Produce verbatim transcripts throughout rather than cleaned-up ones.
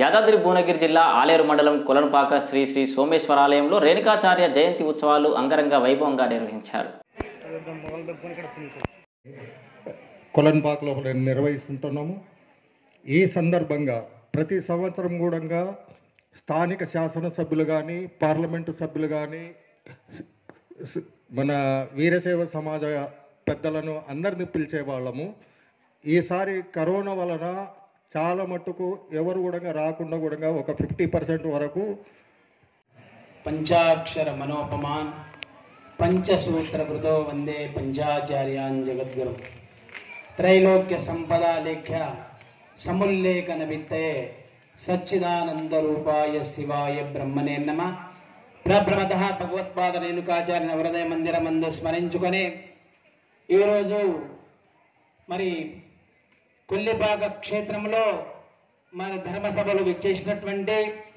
యాదాద్రి భువనగిరి జిల్లా ఆలేరు మండలం కొలనుపాక శ్రీ శ్రీ సోమేశ్వరాలయంలో రేణుకాచార్య జయంతి ఉత్సవాలు అంగరంగ వైభవంగా నిర్వహించారు. కొలనుపాకలో నిర్వహిస్తుంటున్నాము. ఈ సందర్భంగా ప్రతి సంవత్సరం కూడా స్థానిక శాసనసభ్యులు కానీ పార్లమెంటు సభ్యులు కానీ మన వీరశైవ సమాజ పెద్దలను అందరినీ పిలిచేవాళ్ళము. ఈసారి కరోనా వలన చాలా మట్టుకు ఎవరు కూడా రాకుండా కూడా ఒక ఫిఫ్టీ పర్సెంట్ వరకు పంచాక్షర మనోపమాన్ పంచసూత్ర కృతో వందే పంచాచార్యాన్ జగద్గురు త్రైలోక్య సంపదా లేఖ్య సముల్లేఖన విత్తయే సచ్చిదానంద రూపాయ శివాయ బ్రహ్మణే నమః. ప్రభ్రమత భగవత్పాద రేణుకాచార్య నవహృదయ మందిరమందు స్మరించుకొని ఈరోజు మరి కొల్లిపాక క్షేత్రంలో మన ధర్మసభలు విచ్చేసినటువంటి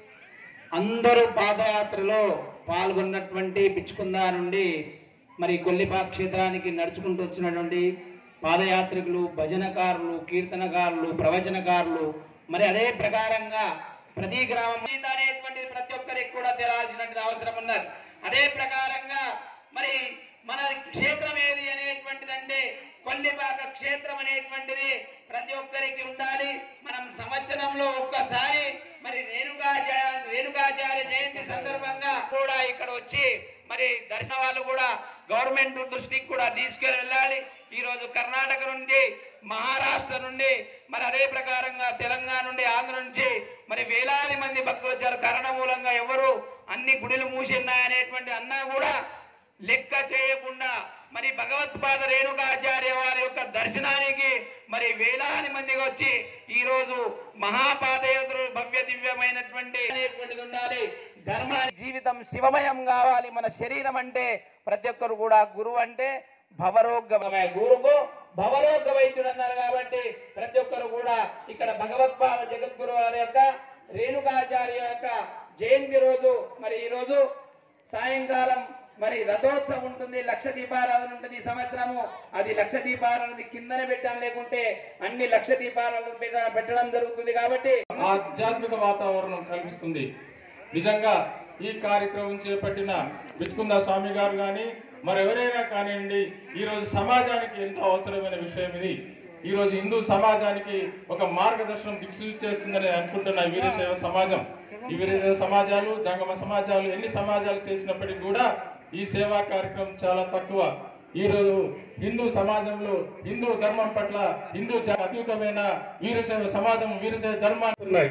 అందరూ పాదయాత్రలో పాల్గొన్నటువంటి పిచ్చుకుందా నుండి మరి కొల్లిపాక క్షేత్రానికి నడుచుకుంటూ వచ్చినటువంటి పాదయాత్రికులు, భజనకారులు, కీర్తనకారులు, ప్రవచనకారులు, మరి అదే ప్రకారంగా ప్రతి గ్రామం అనేటువంటిది ప్రతి ఒక్కరికి కూడా తెలాల్సినటువంటి అవసరం ఉన్నది. అదే ప్రకారంగా మరి మన క్షేత్రం ఏది అనేటువంటిదంటే కొల్లిపాక క్షేత్రం అనేటువంటిది ప్రతి ఒక్కరికి ఉండాలి. మనం సంవత్సరంలో ఒక్కసారి మరి రేణుకాచార్య రేణుకాచార్య జయంతి సందర్భంగా కూడా ఇక్కడ వచ్చి మరి దర్శనాలు కూడా గవర్నమెంట్ దృష్టికి కూడా తీసుకెళ్ళి వెళ్ళాలి. ఈరోజు కర్ణాటక నుండి, మహారాష్ట్ర నుండి, మరి అదే ప్రకారంగా తెలంగాణ నుండి, ఆంధ్ర నుంచి మరి వేలాది మంది భక్తులు వచ్చారు. కరోనా మూలంగా ఎవరు అన్ని గుడిలు మూసిన్నాయనేటువంటి అన్నా కూడా లెక్క చేయకుండా మరి భగవత్పాద రేణుకాచార్య వారి యొక్క దర్శనానికి మరి వేలాది మందిగా వచ్చి ఈ రోజు మహాపాదయాత్ర భవ్య దివ్యమైనటువంటి అనేటువంటిది ఉండాలి. ధర్మ జీవితం శివమయం కావాలి. మన శరీరం అంటే ప్రతి ఒక్కరు కూడా గురువు అంటే భవరోగమే, గురువు భవరోగ వైద్యుడు అన్నారు. కాబట్టి ప్రతి ఒక్కరు కూడా ఇక్కడ భగవత్పాద జగద్గురు వారి యొక్క రేణుకాచార్య యొక్క జయంతి రోజు మరి ఈ రోజు సాయంకాలం మరి రథోత్సవం ఉంటుంది, లక్ష దీపారాధన ఉంటుంది. ఈ సంవత్సరము అది లక్ష దీపారాధన కిందనే పెట్టడం, లేకుంటే అన్ని లక్ష దీపారాధన పెట్టడం జరుగుతుంది. కాబట్టి ఆధ్యాత్మిక వాతావరణం కల్పిస్తుంది. నిజంగా ఈ కార్యక్రమం చేపట్టిన పిచ్చుకుందా స్వామి గారు కానీ మరెవరైనా కానివ్వండి, ఈరోజు సమాజానికి ఎంతో అవసరమైన విషయం ఇది. ఈరోజు హిందూ సమాజానికి ఒక మార్గదర్శనం దిక్సూచి చేస్తుందని అనుకుంటున్న వీరశైవ సమాజం. ఈ వీరశైవ సమాజాలు, జంగమ సమాజాలు ఎన్ని సమాజాలు చేసినప్పటికీ కూడా ఈ సేవా కార్యక్రమం చాలా తక్కువ. ఈరోజు హిందూ సమాజంలో హిందూ ధర్మం పట్ల హిందూ అద్భుతమైన వీరశైవ సమాజం, వీరశైవ ధర్మాలు ఉన్నాయి.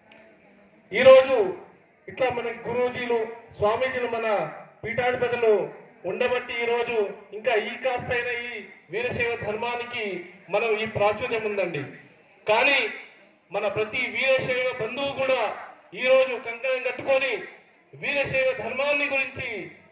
ఈరోజు ఇట్లా మన గురూజీలు, స్వామీజీలు, మన పీఠాధిపతులు ఉండబట్టి ఈరోజు ఇంకా ఈ కాస్తైన ఈ వీరశైవ ధర్మానికి మనం ఈ ప్రాచుర్యం ఉందండి. కానీ మన ప్రతి వీరశైవ బంధువు కూడా ఈరోజు కంకణం కట్టుకొని వీరశైవ ధర్మాన్ని గురించి